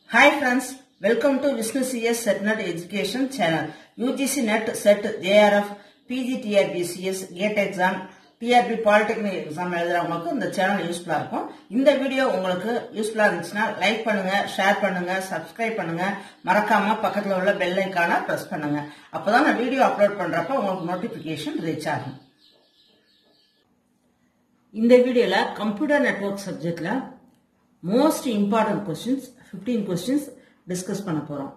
Hi friends, welcome to Vishnu CS SetNet Education channel. UGC NET SET JRF PG TRB CS GATE exam TRB Polytechnic exam எழுதுறவங்களுக்கு இந்த channel யூஸ்ஃபுல்லா இருக்கும். இந்த video உங்களுக்கு யூஸ்ஃபுல்லா இருந்துச்சுன்னா like பண்ணுங்க, ஷேர் பண்ணுங்க, சப்ஸ்கிரைப் பண்ணுங்க, மறக்காம பக்கத்துல உள்ள பெல் ஐகானை பிரஸ் பண்ணுங்க. அப்பதான் நான் வீடியோ அப்லோட் பண்றப்ப உங்களுக்கு நோட்டிபிகேஷன் ரீச் ஆகும். இந்த வீடியோல கம்ப்யூட்டர் நெட்வொர்க் சப்ஜெக்ட்ல most important questions 15 questions discuss பண்ண போறோம்.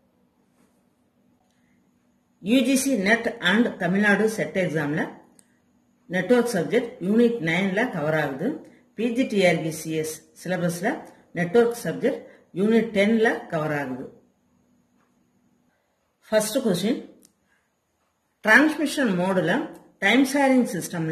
UGC NET and Tamil Nadu SET examல network subject unit 9ல கவர் ஆகுது. PGTRB CS syllabusல network subject unit 10ல கவர் ஆகுது. First question, transmission modeல time sharing systemல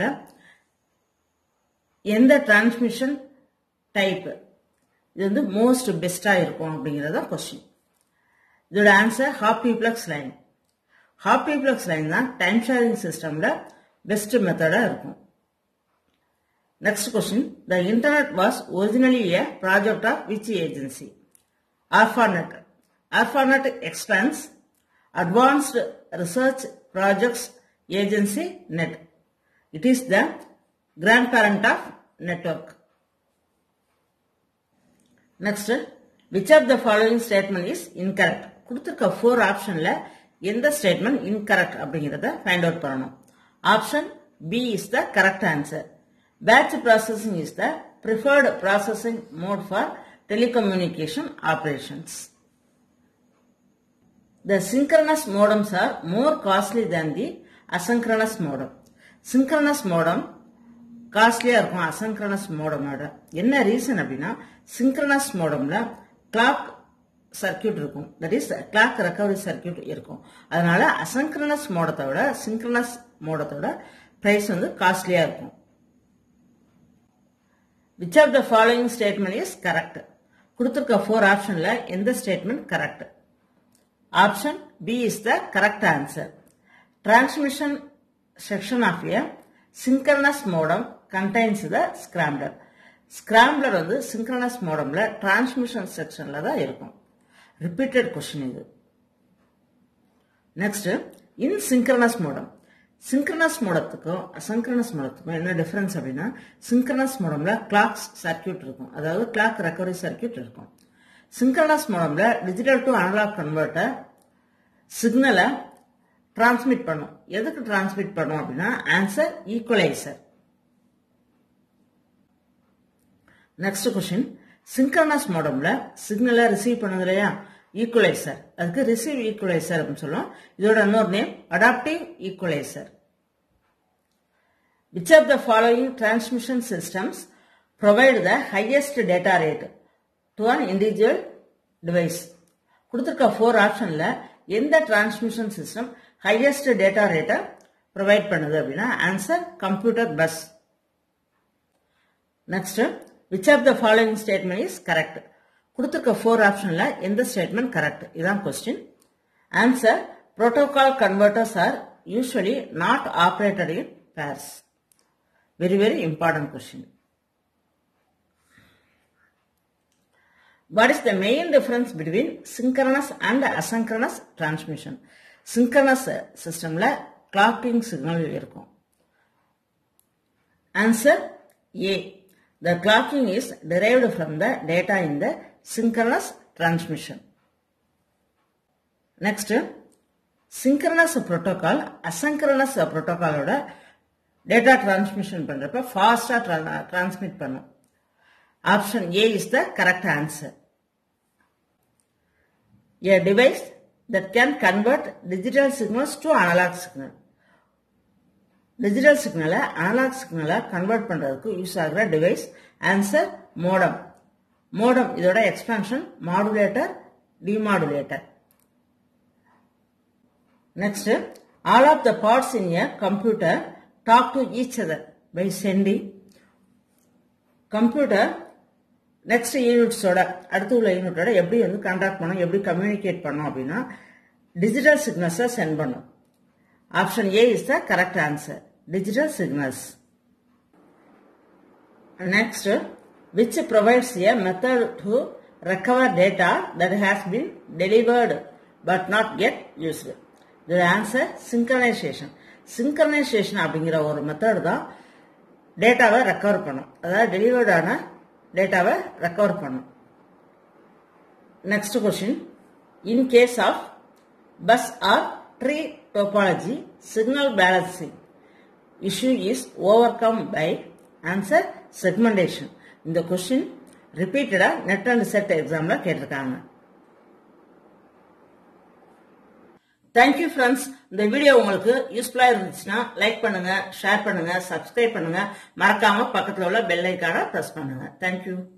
எந்த transmission type இது வந்து most பெஸ்டா இருக்கும் அப்படிங்கறத क्वेश्चन. இதோட answer half duplex line. Half duplex line தான் டைம் ஷேரிங் சிஸ்டம்ல பெஸ்ட் மெத்தடா இருக்கும். Next question, the internet was originally a project of which agency? ARPANET. ARPANET expands Advanced Research Projects Agency NET. It is the grandparent of network. Next, which of the following statement is incorrect? கொடுத்திருக்க 4 ஆப்ஷன்ல எந்த statement incorrect அப்படிங்கறத find out பண்ணணும். Option B is the correct answer. Batch processing is the preferred processing mode for telecommunication operations. The synchronous modems are more costly than the asynchronous modem. Synchronous modem காஸ்ட்லியா இருக்கும் அசங்கரனஸ் மோடமோட. என்ன reason அப்படின்னா synchronous மோடம்ல clock circuit இருக்கும், that is clock recovery circuit இருக்கும். அதனால அசங்கரனஸ் மோடத்தோட synchronous மோடத்தோட price வந்து காஸ்ட்லியா இருக்கும். Which of the following statement is correct? கொடுத்திருக்க 4 ஆப்ஷன்ல எந்த statement correct? Option B is the correct answer. Transmission section of a synchronous modem contains the scrambler. Scrambler வந்து synchronous modemல transmission sectionல தான் இருக்கும். Repeated question இது. Next, in synchronous modem. Synchronous modemத்துக்கும் asynchronous modemத்துக்கும் என்ன டிஃபரன்ஸ் அப்படின்னா synchronous modemல clock circuit இருக்கும், அதாவது clock recovery circuit இருக்கும். Synchronous modemல digital to analog converter சிக்னலை டிரான்ஸ்மிட் பண்ணும். எதுக்கு டிரான்ஸ்மிட் பண்ணும் அப்படின்னா answer equaliser. Next question, synchronous மோடம்ல சிக்னலை ரிசீவ் பண்ணுது இல்லையா ஈக்குவலைசர், அதுக்கு ரிசீவ் ஈக்குவலைசர் அப்படின்னு சொல்லுவோம். இதோட இன்னொரு name adaptive equaliser. Which of the following transmission systems provide the highest data rate to an individual device? கொடுத்திருக்க 4 ஆப்ஷன்ல எந்த டிரான்ஸ்மிஷன் சிஸ்டம் ஹையஸ்ட் டேட்டா ரேட்டை ப்ரொவைட் பண்ணுது அப்படின்னா answer computer bus. Next, which of the following statement is correct? கொடுத்திருக்க 4 ஆப்ஷன்ல எந்த statement correct? இதான் question. Answer protocol converters are usually not operated in pairs. Very very important question. What is the main difference between synchronous and asynchronous transmission? Synchronous systemல clocking signal இருக்கும். Answer A. The clocking is derived from the data in the synchronous transmission. Next, synchronous protocol asynchronous protocol ஓட data transmission பண்றப்ப ஃபாஸ்டா transmit பண்ணும். Option A is the correct answer. A device that can convert digital signals to analog signal. Digital signal analog signal convert பண்றதுக்கு use ஆகுற device answer modem. Modem இதோட expansion modulator demodulator. Next, all of the parts in a computer talk to each other by sending. Computer next யூனிட்ஸோட அடுத்து உள்ள யூனிட்டோட எப்படி வந்து contact பண்ணும், எப்படி கம்யூனிகேட் பண்ணும் அப்படின்னா டிஜிட்டல் சிக்னல்ஸை சென்ட் பண்ணும். Option A is the correct answer, digital signals. Next, which provides a method to recover data that has been delivered but not yet used. The answer synchronization. Synchronization அப்படிங்கிற ஒரு method தான் டேட்டாவை recover பண்ணும். அதாவது delivered ஆன டேட்டாவை recover பண்ணும். Next question. In case of bus or tree topology, signal balancing issue is overcome by answer segmentation. இந்த question repeated net and set examல கேட்டிருக்காங்க. Thank you friends. இந்த வீடியோ உங்களுக்கு யூஸ்ஃபுல்லா இருந்துச்சுன்னா லைக் பண்ணுங்க, ஷேர் பண்ணுங்க, சப்ஸ்கிரைப் பண்ணுங்க, மறக்காம பக்கத்துல உள்ள பெல் ஐகானை பிரஸ் பண்ணுங்க. Thank you.